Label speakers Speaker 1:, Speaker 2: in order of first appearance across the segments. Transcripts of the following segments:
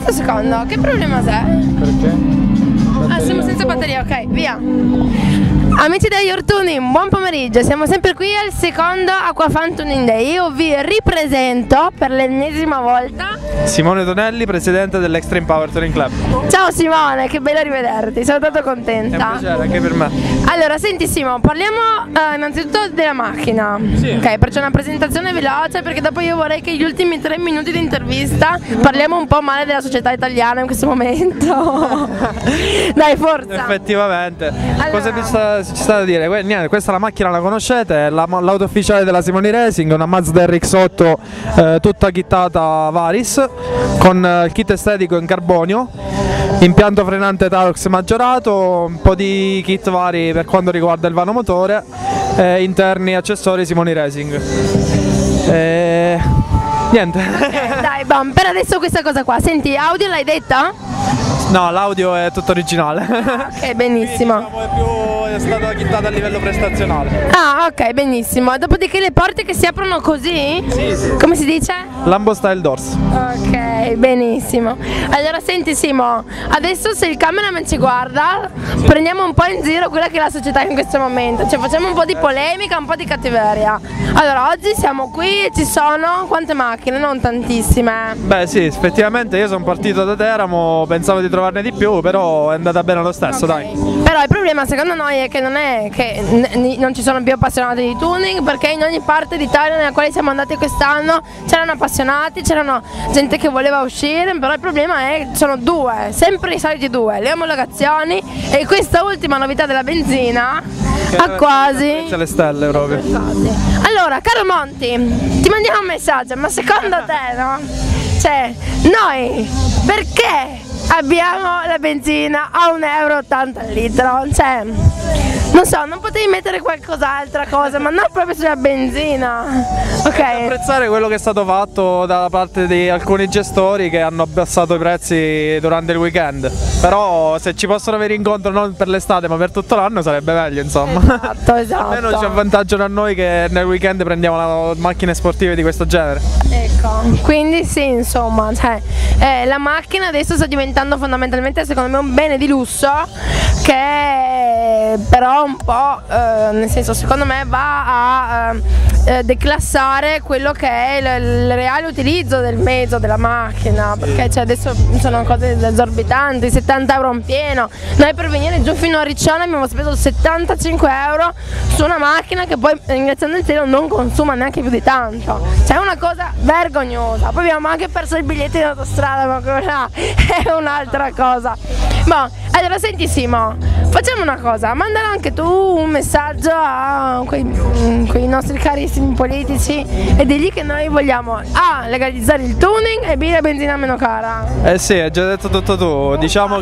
Speaker 1: Un secondo, che problema c'è?
Speaker 2: Perché?
Speaker 1: Ah, siamo senza batteria, ok, via. Amici degli Your Tuning, buon pomeriggio, siamo sempre qui al secondo Aquafan Tuning Day. Io vi ripresento per l'ennesima volta
Speaker 2: Simone Tonelli, presidente dell'Extreme Power Touring Club.
Speaker 1: Ciao Simone, che bello rivederti, sono tanto
Speaker 2: È un
Speaker 1: contenta.
Speaker 2: piacere anche per me.
Speaker 1: Allora, senti Simo, parliamo innanzitutto della macchina.
Speaker 2: Sì.
Speaker 1: Ok, faccio una presentazione veloce perché dopo io vorrei che gli ultimi 3 minuti di intervista parliamo un po' male della società italiana in questo momento. Dai, forza.
Speaker 2: Effettivamente.
Speaker 1: Allora.
Speaker 2: Cosa ci sta da dire? Niente, questa la macchina la conoscete, è l'auto ufficiale della Simoni Racing, una Mazda RX-8 tutta kittata Varis, con il kit estetico in carbonio, impianto frenante Tarox maggiorato, un po' di kit vari per quanto riguarda il vano motore, interni accessori Simoni Racing. Niente.
Speaker 1: Dai, bam, per adesso questa cosa qua. Senti, audio l'hai detta?
Speaker 2: No, l'audio è tutto originale.
Speaker 1: Ok, benissimo.
Speaker 2: È stata chittata a livello prestazionale.
Speaker 1: Ah, ok, benissimo. Dopodiché le porte che si aprono così?
Speaker 2: Sì, sì.
Speaker 1: Come si dice?
Speaker 2: Lambo Style Doors.
Speaker 1: Ok, benissimo. Allora senti Simo, adesso se il cameraman ci guarda, prendiamo un po' in giro quella che è la società in questo momento. Cioè facciamo un po' di polemica, un po' di cattiveria. Allora, oggi siamo qui e ci sono quante macchine? Non tantissime.
Speaker 2: Beh sì, effettivamente io sono partito da Teramo, pensavo di trovarne di più, però è andata bene lo stesso,
Speaker 1: Okay.
Speaker 2: dai.
Speaker 1: Però il problema secondo noi è che non è che non ci sono più appassionati di tuning, perché in ogni parte d'Italia nella quale siamo andati quest'anno c'erano appassionati, c'erano gente che voleva uscire, però il problema è che sono due, sempre i soliti due, le omologazioni e questa ultima novità della benzina ha quasi
Speaker 2: C'è le stelle proprio.
Speaker 1: Allora, caro Monti, ti mandiamo un messaggio, ma secondo te, no? Cioè, noi perché abbiamo la benzina a 1,80 € al litro? Cioè, non so, non potevi mettere qualcos'altra cosa, ma non proprio sulla benzina. Ok.
Speaker 2: Apprezzare quello che è stato fatto da parte di alcuni gestori che hanno abbassato i prezzi durante il weekend. Però se ci possono avere incontro non per l'estate ma per tutto l'anno sarebbe meglio, insomma.
Speaker 1: Esatto.
Speaker 2: Almeno ci avvantaggiano a noi che nel weekend prendiamo macchine sportive di questo genere.
Speaker 1: Ecco, quindi sì, insomma, cioè, la macchina adesso sta diventando fondamentalmente secondo me un bene di lusso che però un po', nel senso secondo me va a declassare quello che è il reale utilizzo del mezzo, della macchina, perché cioè, adesso sono cose esorbitanti, 70 € in pieno. Noi per venire giù fino a Riccione abbiamo speso 75 € su una macchina che poi ringraziando il cielo non consuma neanche più di tanto, cioè è una cosa vergognosa. Poi abbiamo anche perso il biglietto in autostrada, ma quella è un'altra cosa. Boh, allora senti Simo, facciamo una cosa, mandala anche tu un messaggio a quei nostri carissimi politici e digli che noi vogliamo A, legalizzare il tuning e B, la benzina meno cara.
Speaker 2: Eh sì, hai già detto tutto tu. Diciamo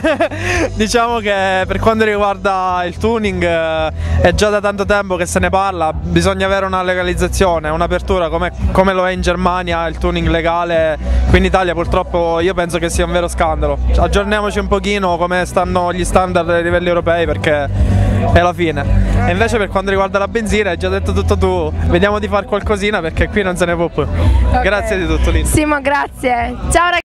Speaker 2: che per quanto riguarda il tuning è già da tanto tempo che se ne parla, bisogna avere una legalizzazione, un'apertura come lo è in Germania il tuning legale. Qui in Italia purtroppo io penso che sia un vero scandalo. Aggiorniamoci un pochino come stanno gli standard a livelli europei perché è la fine. E invece per quanto riguarda la benzina hai già detto tutto tu, vediamo di far qualcosina perché qui non se ne può più.
Speaker 1: Okay.
Speaker 2: Grazie di tutto Lino.
Speaker 1: Simo, grazie. Ciao ragazzi.